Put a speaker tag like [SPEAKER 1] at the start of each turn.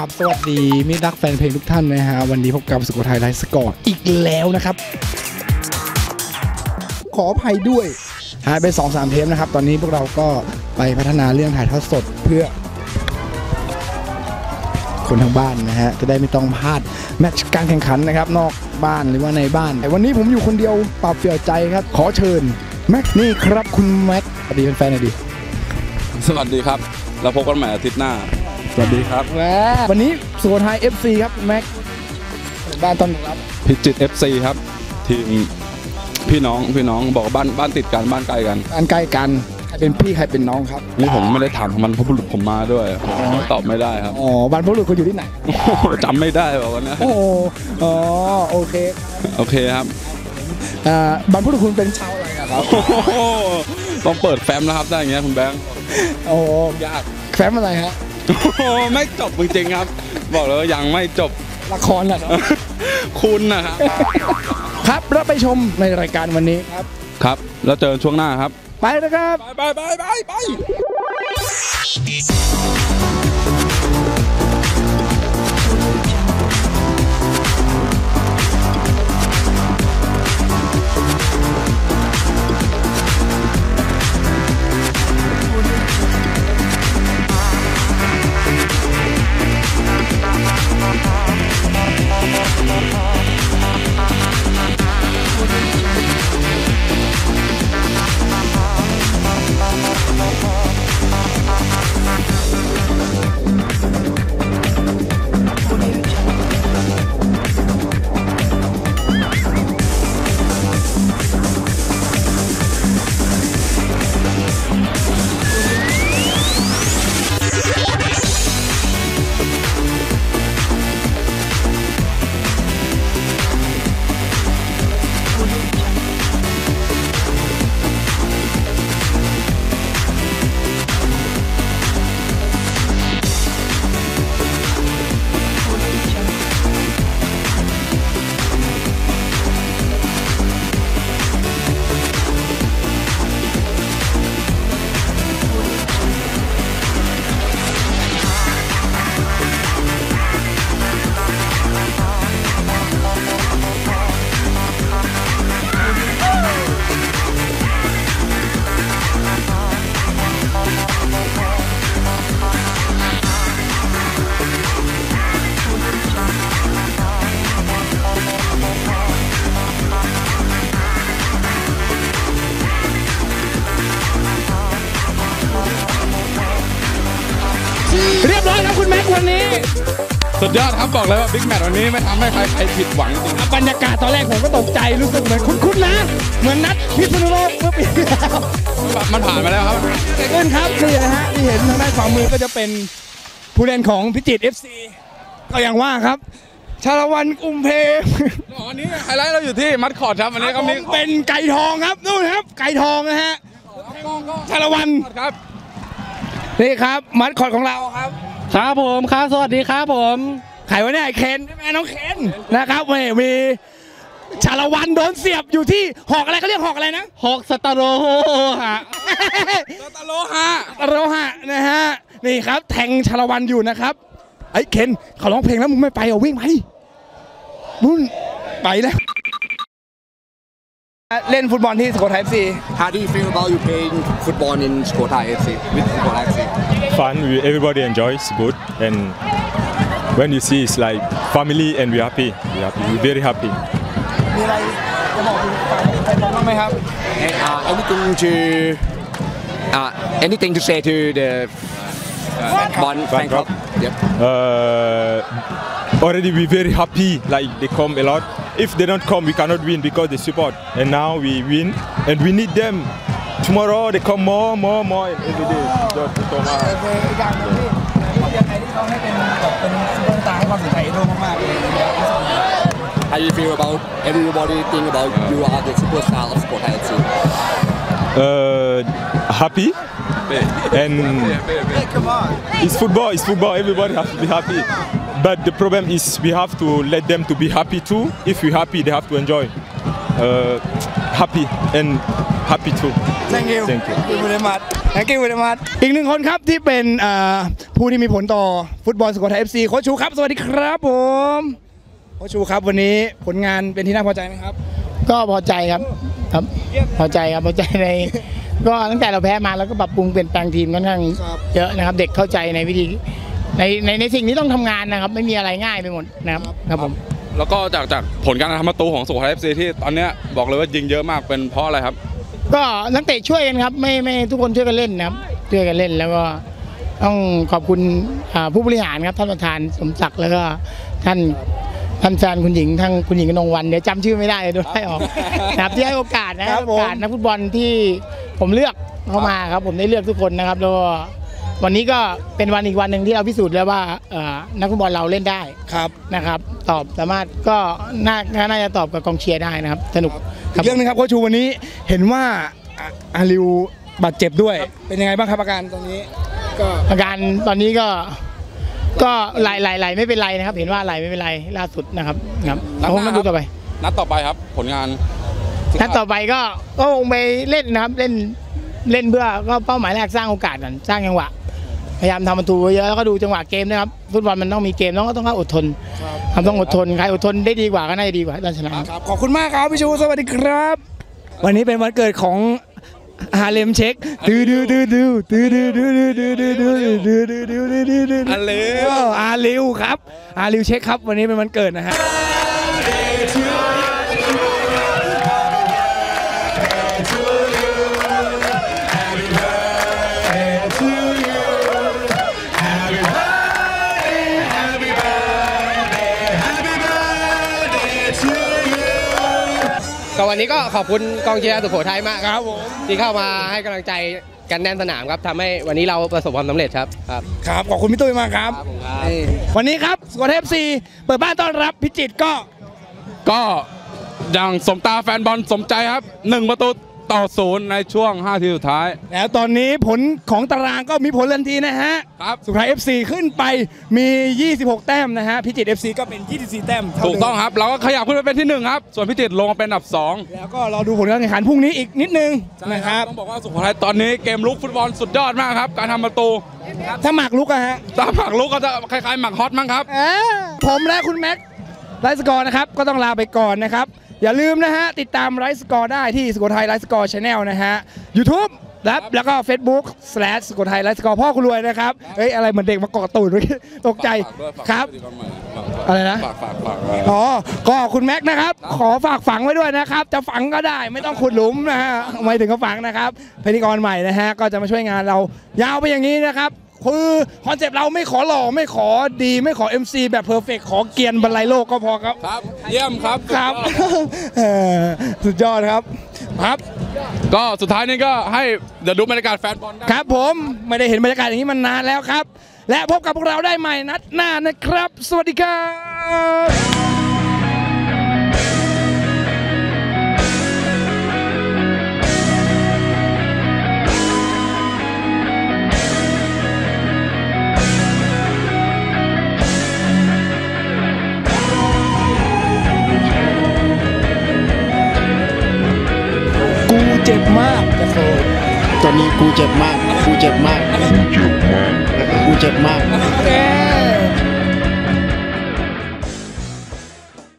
[SPEAKER 1] บสวัสดีมิตรรักแฟนเพลงทุกท่านนะฮะวันนี้พบกับสุโขทัยไลฟ์สกอร์อีกแล้วนะครับขออภัยด้วยหายไป 2-3 เทปนะครับตอนนี้พวกเราก็ไปพัฒนาเรื่องถ่ายทอดสดเพื่อคนทางบ้านนะฮะจะได้ไม่ต้องพลาดแมตช์การแข่งขันนะครับนอกบ้านหรือว่าในบ้านแต่วันนี้ผมอยู่คนเดียวเปล่าเปลี่ยวใจครับขอเชิญแม็กนี่ครับคุณแม็กสวัสดีแฟนๆหน่อยดิ
[SPEAKER 2] สวัสดีครับเราพบกันใหม่อาทิตย์หน้าสวัสดีครับ
[SPEAKER 1] วันนี้สุโขทัย FC ครับแม็กบ้านต้อนรับ
[SPEAKER 2] พิจิตร FC ครับทีมพี่น้องบอกบ้านติดกันบ้านใกล้กัน
[SPEAKER 1] บ้านใกล้กันใครเป็นพี่ใครเป็นน้องครับ
[SPEAKER 2] นี่ผมไม่ได้ถามมันเพราะบุรุษผมมาด้วยตอบไม่ได้ครับ
[SPEAKER 1] อ๋อบ้านบุรุษคุณอยู่ที่ไหน
[SPEAKER 2] จำไม่ได้แบบวันนี้
[SPEAKER 1] อ๋อโอเค
[SPEAKER 2] ครับ
[SPEAKER 1] บ้านบุรุษคุณเป็นชาวอะไรครับ
[SPEAKER 2] ต้องเปิดแฟ้มแล้วครับได้อย่างเงี้ยคุณแบงค์
[SPEAKER 1] โอ้
[SPEAKER 2] ยาก
[SPEAKER 1] แฟ้มอะไรฮะ
[SPEAKER 2] ไม่จบจริงๆครับบอกเลยว่ายังไม่จบ
[SPEAKER 1] ละครแหละครับ
[SPEAKER 2] คุณนะครับ
[SPEAKER 1] ครับแล้วไปชมในรายการวันนี้
[SPEAKER 2] ครับแล้วเจอช่วงหน้าครับ
[SPEAKER 1] ไปนะครับ
[SPEAKER 2] ไป
[SPEAKER 1] เรียบร้อยครับคุณแม็กวันนี้
[SPEAKER 2] สุดยอดครับบอกเลยว่าบิ๊กแมตช์วันนี้ไม่ทำให้ใครผิดหวังจริง
[SPEAKER 1] บรรยากาศตอนแรกผมก็ตกใจรู้สึกเหมือนคุ้นๆนะเหมือนนัดพิษณุโลกเมื่อปีที่แล้ว
[SPEAKER 2] มันผ่านมาแล้วครับ
[SPEAKER 1] เกิดขึ้นครับนี่นะฮะที่เห็นทางด้านขวามือก็จะเป็นผู้เล่นของพิจิตร FC ก็อย่างว่าครับชาละวันกุมเพ
[SPEAKER 2] วันนี้ไฮไลท์เราอยู่ที่มัดคอร์ดครับวันนี้ก็มี
[SPEAKER 1] เป็นไก่ทองครับนู่นครับไก่ทองนะฮะชาละวัน
[SPEAKER 2] ครับ
[SPEAKER 1] นี่ครับมัดคอร์ดของเราครับ
[SPEAKER 3] ครับผมครับสวัสดีครับผม
[SPEAKER 1] ใครวะเนี่ยไอเคนใช่ไหมน้องเคนนะครับมีชาละวันโดนเสียบอยู่ที่หอกอะไรเขาเรียกหอกอะไรนะ
[SPEAKER 3] หอกสตาโรฮะ
[SPEAKER 1] สตาโรฮะนะฮะนี่ครับแทงชาละวันอยู่นะครับไอเคนเขาร้องเพลงแล้วมึงไม่ไปเอาวิ่งไปมุ่นไปแล้วเล่นฟุตบอลที่สุโขทัย FC
[SPEAKER 4] How do you feel about you playing football in Sukhothai FC with Sukhothai FC
[SPEAKER 5] Fun everybody enjoys good and when you see it's like family and we're we're very happy
[SPEAKER 1] มีอะไรจะบอกใครบ้างไหมครับ
[SPEAKER 4] anything to say to the fan club
[SPEAKER 5] yep already we very happy like they come a lot if they don't come we cannot win because they support and now we win and we need them tomorrow they come more every day just to come out
[SPEAKER 1] อย่างนึงที่ยังไงที่เขาให้เป็นซุปเปอร์สตาร์ให้ความสนใจโดนมากๆเลย
[SPEAKER 4] How do you feel about everybody think about you are the superstar of Sukhothai FC
[SPEAKER 5] happy and it's football everybody has to be happy but the problem is we have to let them to be happy too if we're happy they have to enjoy happy and happy too
[SPEAKER 1] thank you very much thank you very much อีกหนึ่งคนครับที่เป็นผู้ที่มีผลต่อฟุตบอลสุโขทัย FC โค้ชชูครับสวัสดีครับผมโค้ชชูครับวันนี้ผลงานเป็นที่น่าพอใจไหมครับ
[SPEAKER 6] ก็พอใจครับพอใจในก็ตั้งแต่เราแพ้มาแล้วก็ปรับปรุงเปลี่ยนแปลงทีมค่อนข้างเยอะนะครับเด็กเข้าใจในวิธีในสิ่งที่ต้องทำงานนะครับไม่มีอะไรง่ายไปหมดนะครับผม
[SPEAKER 2] แล้วก็จากผลการทำประตูของสุโขทัย FC ที่ตอนเนี้ยบอกเลยว่ายิงเยอะมากเป็นเพราะอะไรครับ
[SPEAKER 6] ก็นักเตะช่วยกันครับไม่ทุกคนช่วยกันเล่นนะครับช่วยกันเล่นแล้วก็ต้องขอบคุณผู้บริหารครับท่านประธานสมศักดิ์แล้วก็ท่านแฟนคุณหญิงทั้งคุณหญิงกนงวันเดี๋ยวจำชื่อไม่ได้โดนไล่ออกนะครับที่ให้โอกาสนะครับโอกาสนักฟุตบอลที่ผมเลือกเข้ามาครับผมได้เลือกทุกคนนะครับแล้วก็วันนี้ก็เป็นวันอีกวันหนึ่งที่เราพิสูจน์แล้วว่านักฟุตบอลเราเล่นได้
[SPEAKER 1] ครับ
[SPEAKER 6] นะครับตอบสามารถก็น่าจะตอบกับกองเชียร์ได้นะครับสนุก
[SPEAKER 1] เรื่องนึงครับโค้ชชูวันนี้เห็นว่าอาริวบาดเจ็บด้วยเป็นยังไงบ้างครับอาการตอนนี้
[SPEAKER 6] ก็อาการตอนนี้ก็ไหลไม่เป็นไรนะครับเห็นว่าไหลไม่เป็นไรล่าสุดนะครับผมต้องดูต่อไป
[SPEAKER 2] นัดต่อไปครับผลงาน
[SPEAKER 6] นัดต่อไปก็คงไปเล่นนะครับเล่นเพื่อก็เป้าหมายแรกสร้างโอกาสก่อนสร้างจังหวะพยายามทำประตูเยอะแล้วก็ดูจังหวะเกมนะครับฟุตบอลมันต้องมีเกมต้องอดทนต้องอดทนใครอดทนได้ดีกว่าก็น่าจะดีกว่าตอนชนะครับ
[SPEAKER 1] ขอบคุณมากครับพี่ชูสวัสดีครับ วันนี้เป็นวันเกิดของฮาเลมเช็คอาลิวครับอาลิวเช็คครับวันนี้เป็นวันเกิดนะฮะ
[SPEAKER 7] ก็วันนี้ก็ขอบคุณกองเชียร์สุโขทัยมากครับผมที่เข้ามาให้กำลังใจกันแน่นสนามครับทำให้วันนี้เราประสบความสำเร็จครับ
[SPEAKER 1] ขอบคุณพี่ตุ้ยมากครับวันนี้ครับสุโขทัย FC เปิดบ้านต้อนรับพิจิตร
[SPEAKER 2] ก็อย่างสมตาแฟนบอลสมใจครับ1-0ในช่วง5 ทีสุดท้าย
[SPEAKER 1] แล้วตอนนี้ผลของตารางก็มีผลทันทีนะฮะ
[SPEAKER 2] ครับ
[SPEAKER 1] สุโขทัย FC ขึ้นไปมี26แต้มนะฮะพิจิตร FC ก็เป็น24แต้ม
[SPEAKER 2] ถูกต้องครับเราก็ขยับขึ้นไปเป็นที่1ครับส่วนพิจิตรลงมาเป็นอันดับ2
[SPEAKER 1] แล้วก็รอดูผลการแข่งขันพรุ่งนี้อีกนิดนึงนะครับ
[SPEAKER 2] ต้องบอกว่าสุโขทัยตอนนี้เกมลุกฟุตบอลสุดยอดมากครับการทำประตู
[SPEAKER 1] ถ้าหมากลุกอะฮะ
[SPEAKER 2] ถ้าหมากลุกก็จะคล้ายๆหมากฮอตมั้งครับ
[SPEAKER 1] ผมและคุณแม็กไลฟ์สกอร์นะครับก็ต้องลาไปก่อนนะครับอย่าลืมนะฮะติดตามไลฟ์สกอร์ได้ที่สุโขทัยไลฟ์สกอร์ Channel นะฮะ YouTube แล้วก็ Facebook/ สุโขทัยไลฟ์สกอร์พ่อคุณรวยนะครับอะไรเหมือนเด็กมาเกาะตูดตกใจครับอะไรนะก็คุณแม็กนะครับขอฝากฝังไว้ด้วยนะครับจะฝังก็ได้ไม่ต้องขุดหลุมนะฮะไม่ถึงก็ฝังนะครับพิธีกรใหม่นะฮะก็จะมาช่วยงานเรายาวไปอย่างนี้นะครับคือคอนเซปต์เราไม่ขอหล่อไม่ขอดีไม่ขอ MC แบบเพอร์เฟกต์ขอเกียนบรรลัยโลกก็พอครับ
[SPEAKER 2] เยี่ยมครับ
[SPEAKER 1] สุดยอดครับ
[SPEAKER 2] ก็สุดท้ายนี้ก็ให้เดี๋ยวดูบรรยากาศแฟนบอล
[SPEAKER 1] ครับผมไม่ได้เห็นบรรยากาศอย่างนี้มันนานแล้วครับและพบกับพวกเราได้ใหม่นัดหน้านะครับสวัสดีครับเจ็บมาก
[SPEAKER 6] ตอนนี้กูเจ็บมาก